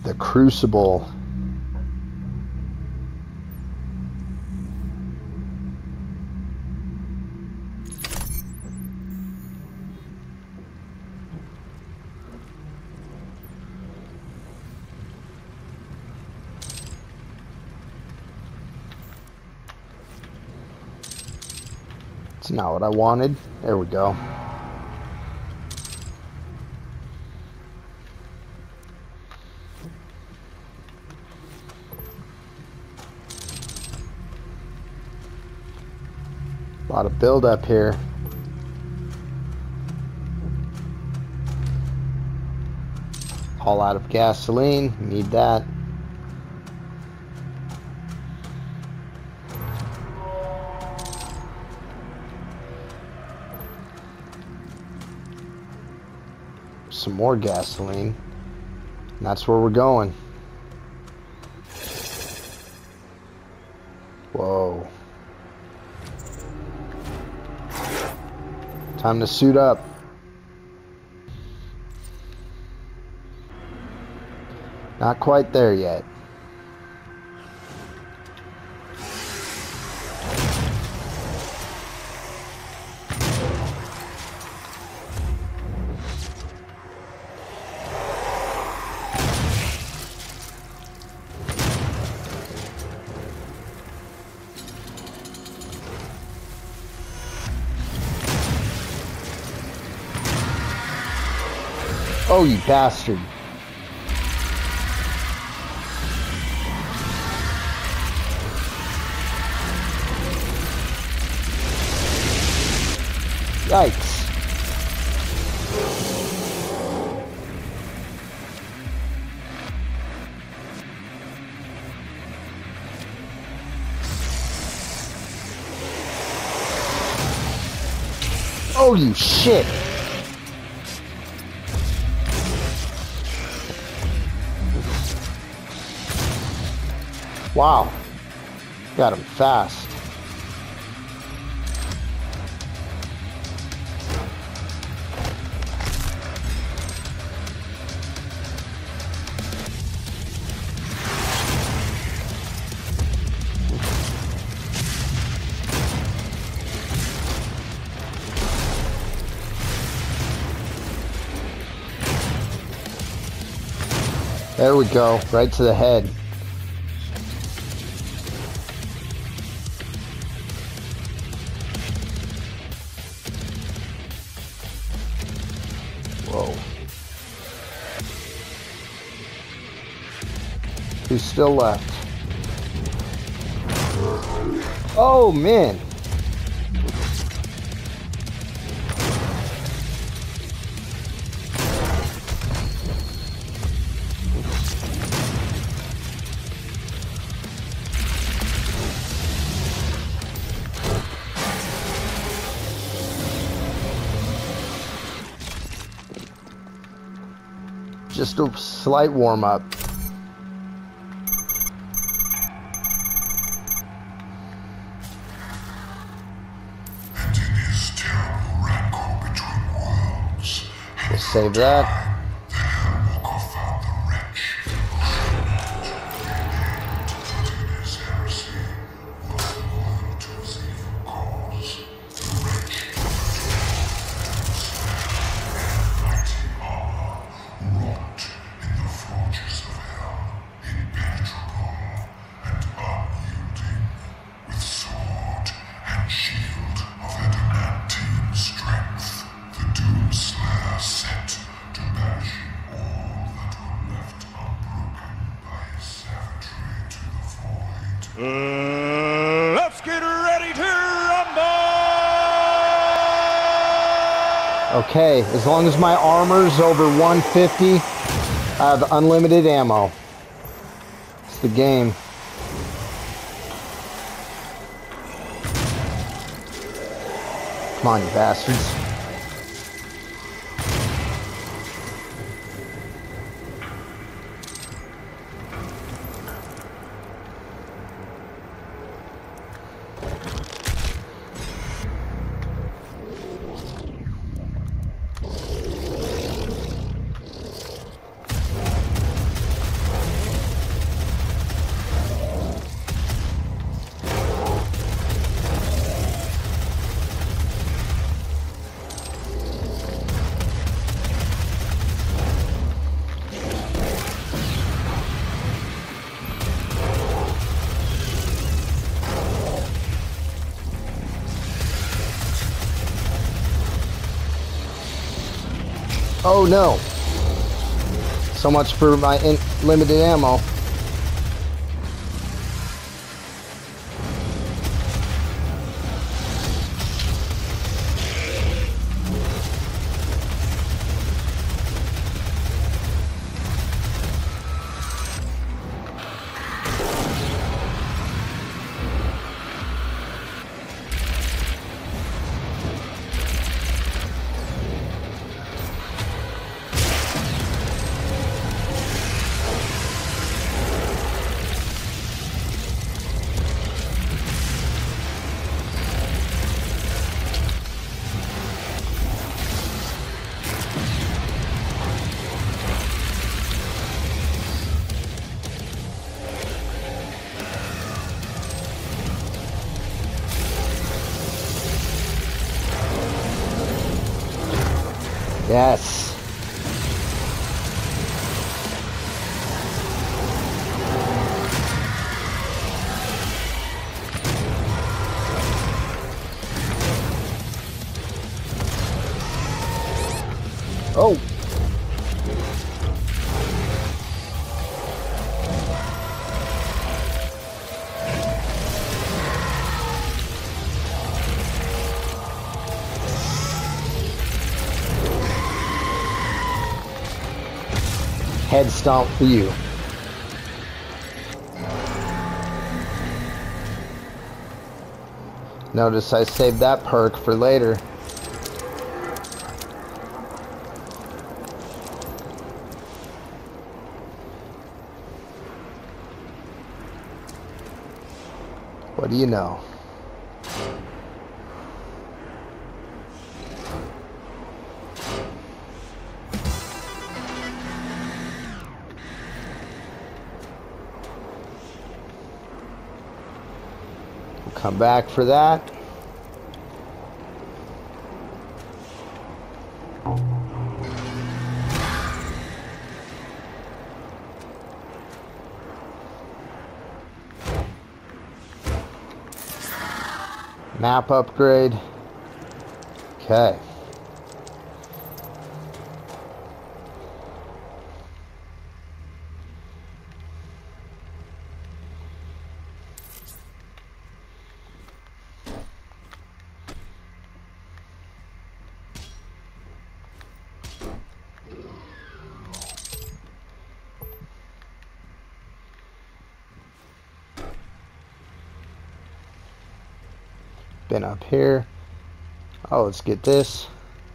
The Crucible. It's not what I wanted. There we go. A lot of build up here. All out of gasoline. Need that. Some more gasoline. And that's where we're going. Whoa. Time to suit up. Not quite there yet. Oh, you bastard. Yikes. Oh, you shit. Wow, got him fast. There we go, right to the head. Whoa. Who's still left? Oh, man. Just a slight warm-up. And in his terrible rancor between worlds, We'll save that. the Hellwalker found the wretch who should not be named, but in his heresy was loyal to his evil cause. The wretch mighty armor wrought in the forges of hell, impenetrable and unyielding, with sword and shield of adamantine strength. The Doomslayer set to bash all that were left unbroken by his savagery to the void. Let's get ready to rumble! Okay, as long as my armor's over 150, I have unlimited ammo. It's the game. Come on, you bastards. Oh no. So much for my limited ammo. Yes. Oh. Head stomp for you. Notice I saved that perk for later. What do you know? Come back for that. Map upgrade. Okay. Been up here. Oh, let's get this.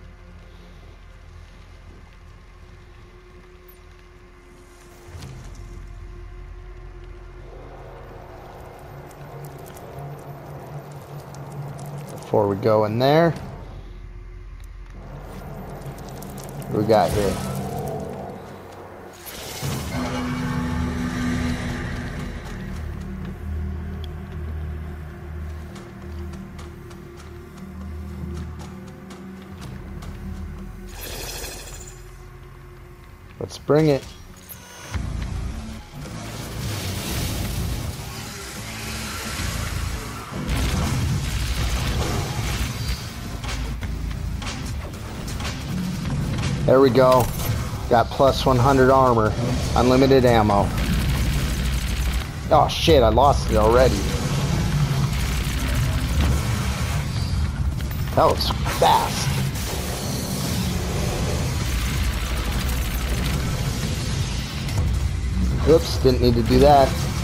Before we go in there, what we got here? Let's bring it. There we go. Got plus 100 armor. Unlimited ammo. Oh shit, I lost it already. That was fast. Oops, didn't need to do that.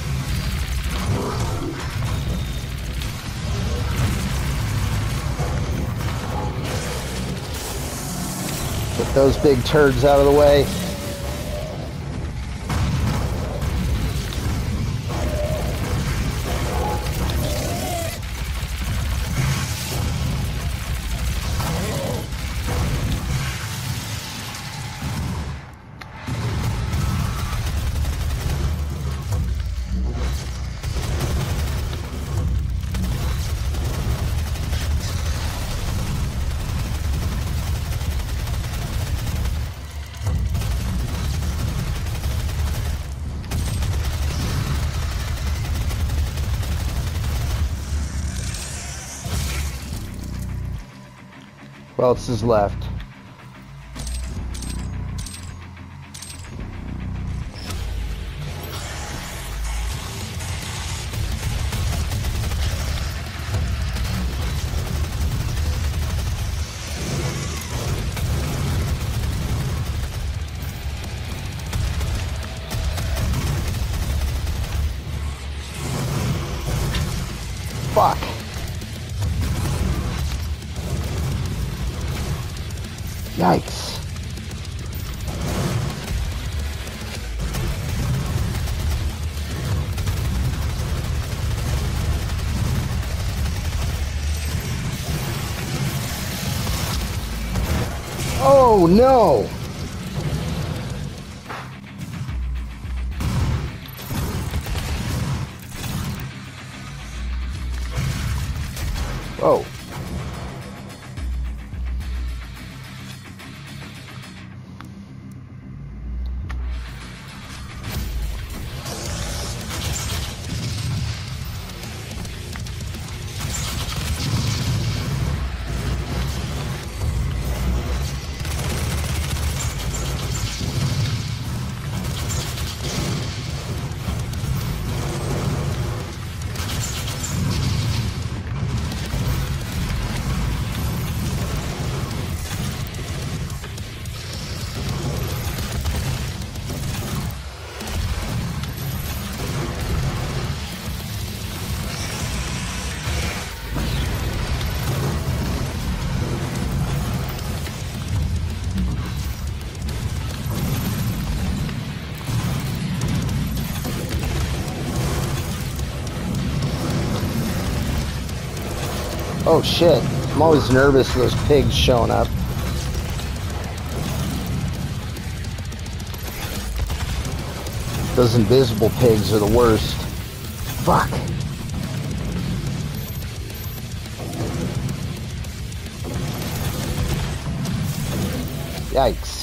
Get those big turds out of the way. Who else is left? Fuck. Yikes. Oh no! Whoa. Oh shit, I'm always nervous for those pigs showing up. Those invisible pigs are the worst. Fuck. Yikes.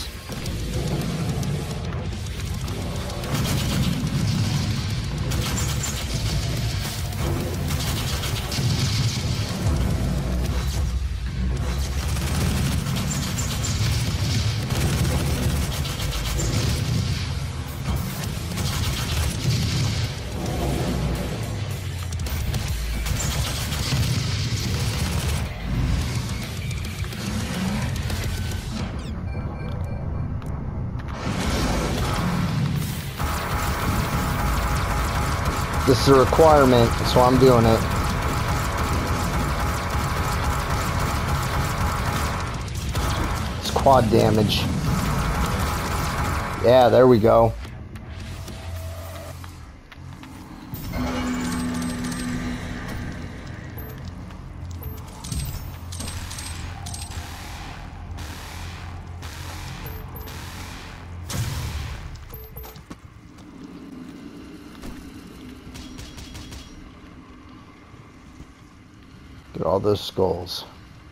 This is a requirement, so I'm doing it. It's quad damage. Yeah, there we go. Get all those skulls.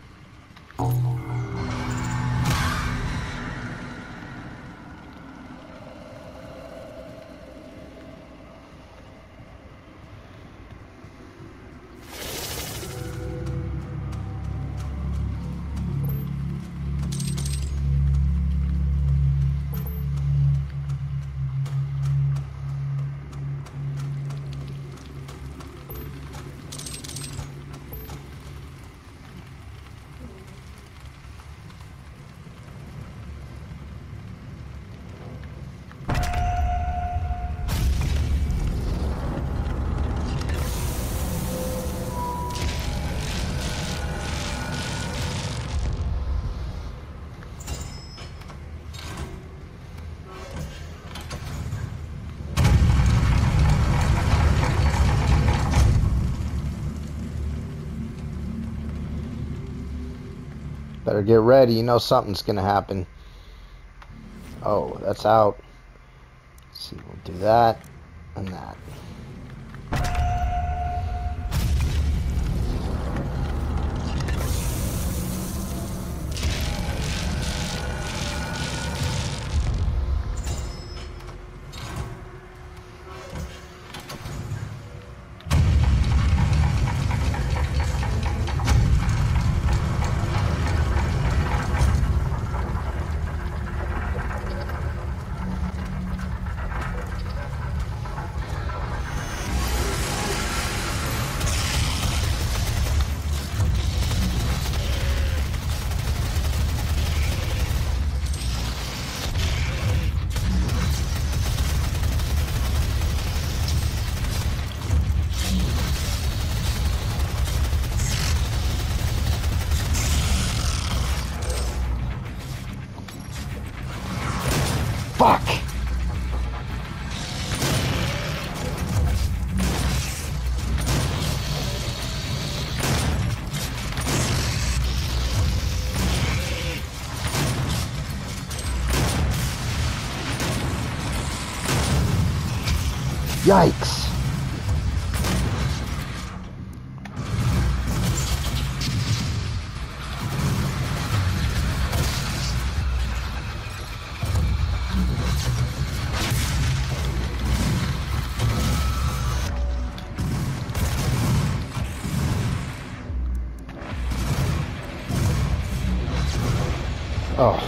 Better get ready, you know something's gonna happen. Oh, that's out. Let's see, we'll do that and that. Yikes. Oh.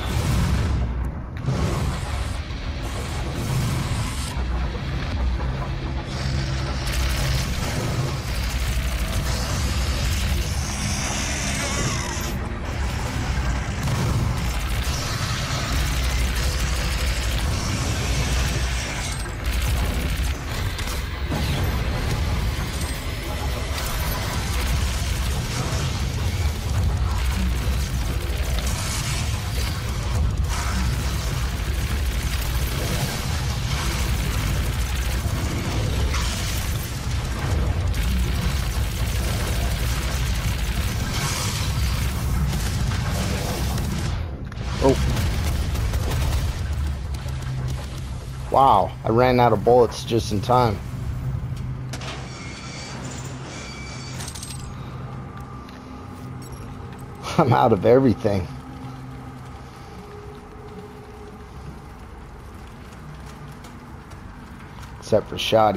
Oh. Wow, I ran out of bullets just in time. I'm out of everything. Except for Shoddy.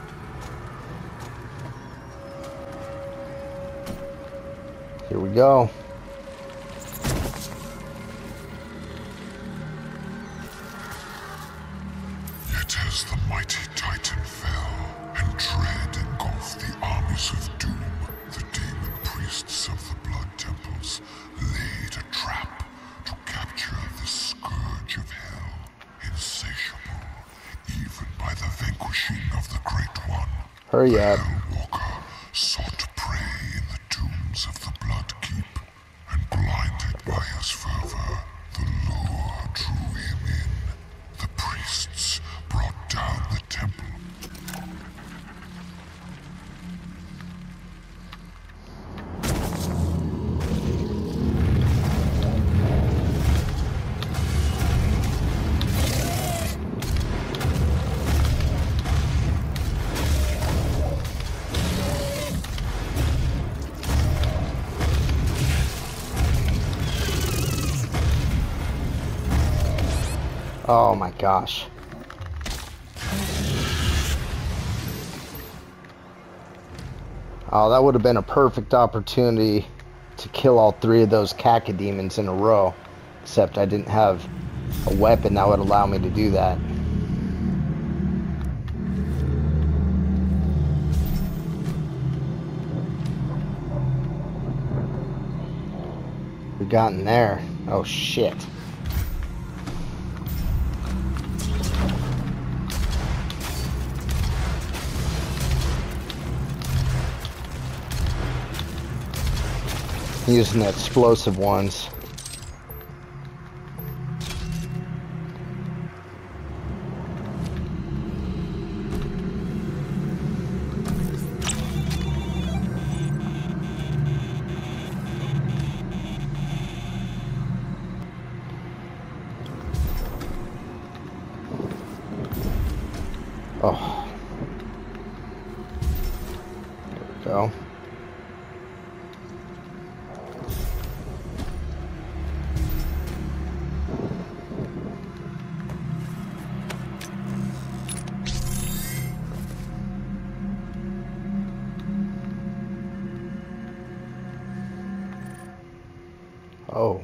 Here we go. Yet as the mighty Titan fell, and dread engulfed the armies of doom, the demon priests of the blood temples laid a trap to capture the scourge of hell, insatiable even by the vanquishing of the Great One. Hurry up. Hellwalker sought prey in the tombs of the Blood Keep, and blinded by his fervor, the lure drew him in. The priests brought down the temple. Oh my gosh. Oh, that would have been a perfect opportunity to kill all three of those cacodemons in a row. Except I didn't have a weapon that would allow me to do that. We got in there. Oh shit. Using the explosive ones. Oh. There we go. Oh.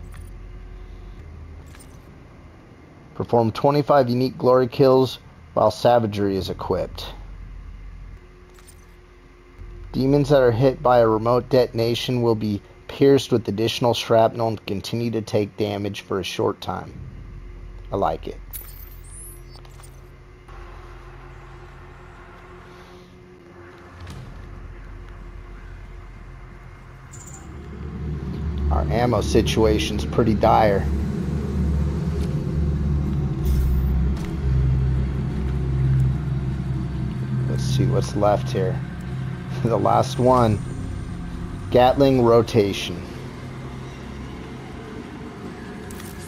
Perform 25 unique glory kills while savagery is equipped. Demons that are hit by a remote detonation will be pierced with additional shrapnel and continue to take damage for a short time. I like it. Our ammo situation's pretty dire. Let's see what's left here. The last one. Gatling rotation.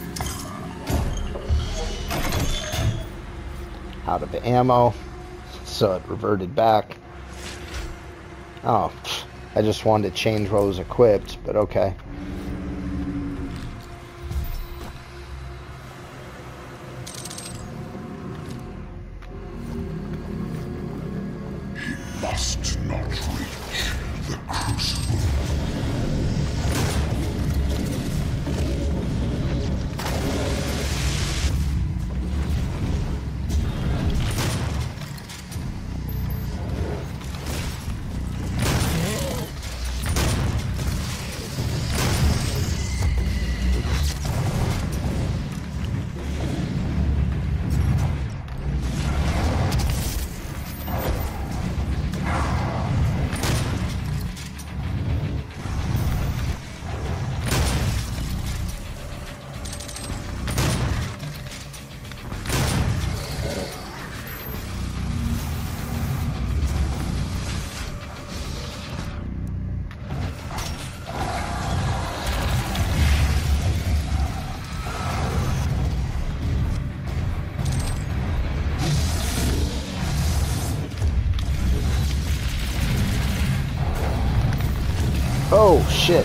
Out of ammo. so it reverted back. Oh, I just wanted to change what was equipped, but okay. Must not reach the crucible. Oh, shit.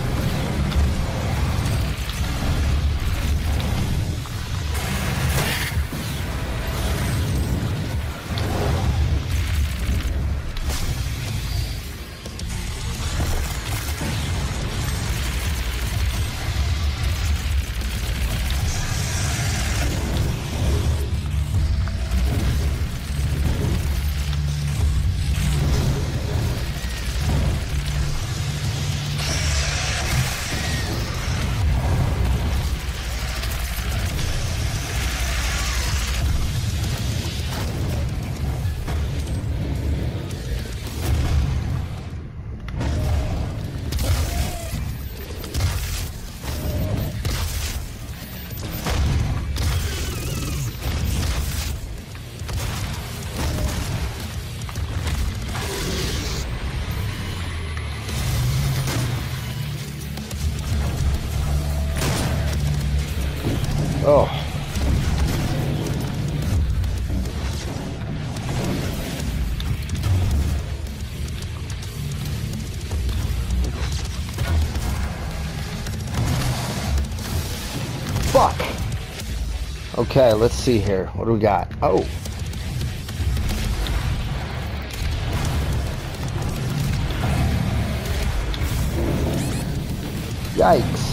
Oh. Fuck. Okay, let's see here. What do we got? Oh. Yikes.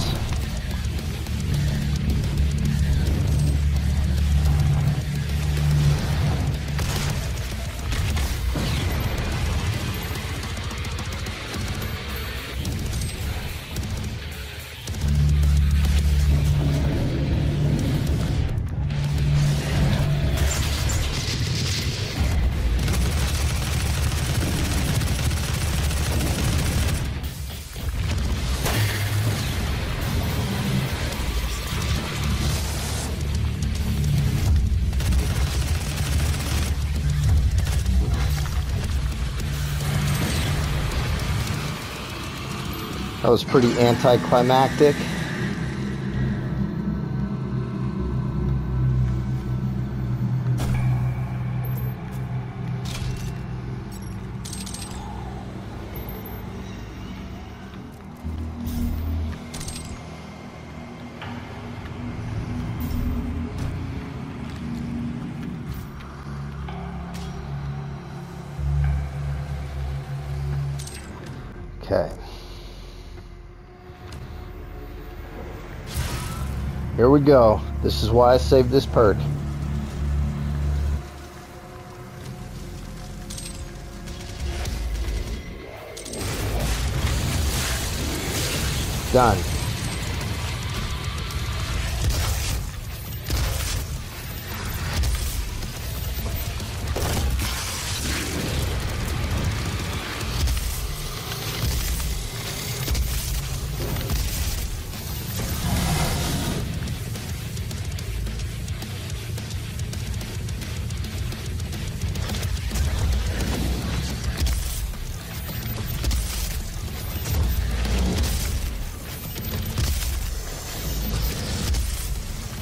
That was pretty anticlimactic. Okay. Here we go. This is why I saved this perk. Done.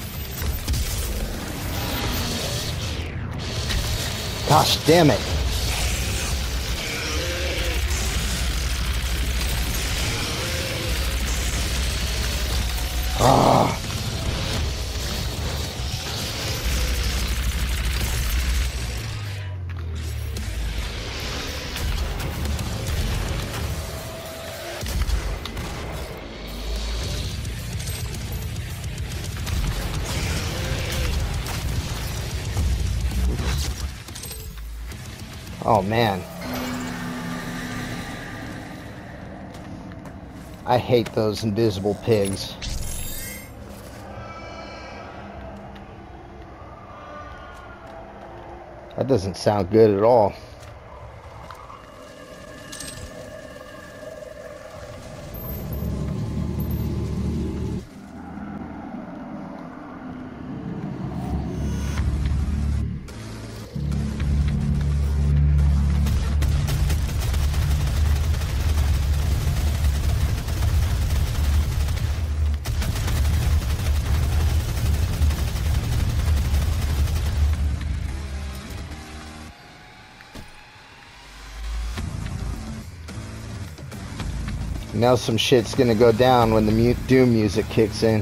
Gosh damn it. Oh man. I hate those invisible pigs. That doesn't sound good at all. Now some shit's gonna go down when the Doom music kicks in.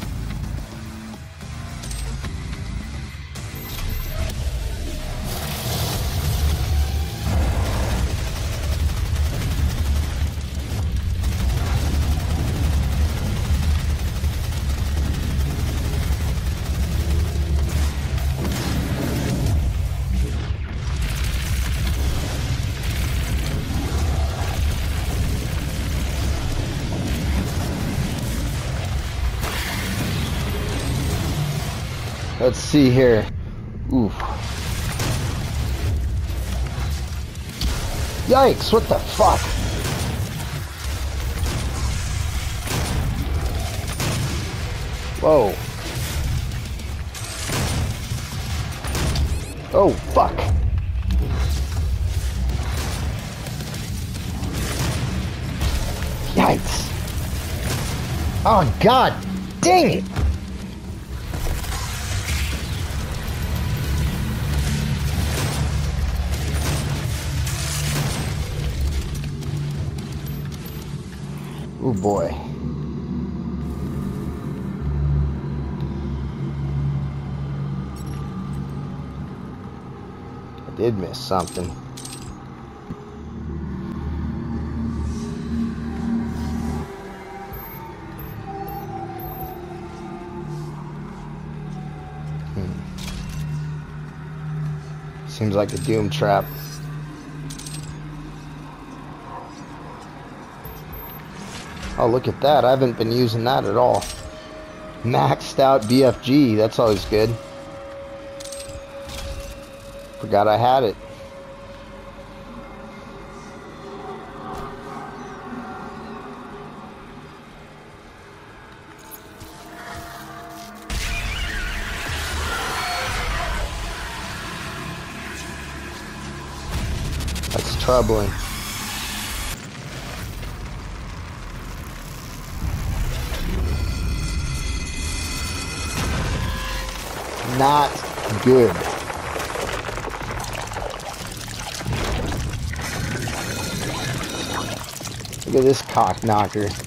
Let's see here. Oof. Yikes, what the fuck? Whoa. Oh, fuck. Yikes. Oh, god dang it. Oh boy. I did miss something. Seems like a Doom trap. Oh, look at that. I haven't been using that at all. Maxed out BFG. That's always good. Forgot I had it. That's troubling. Not good. Look at this cock knocker.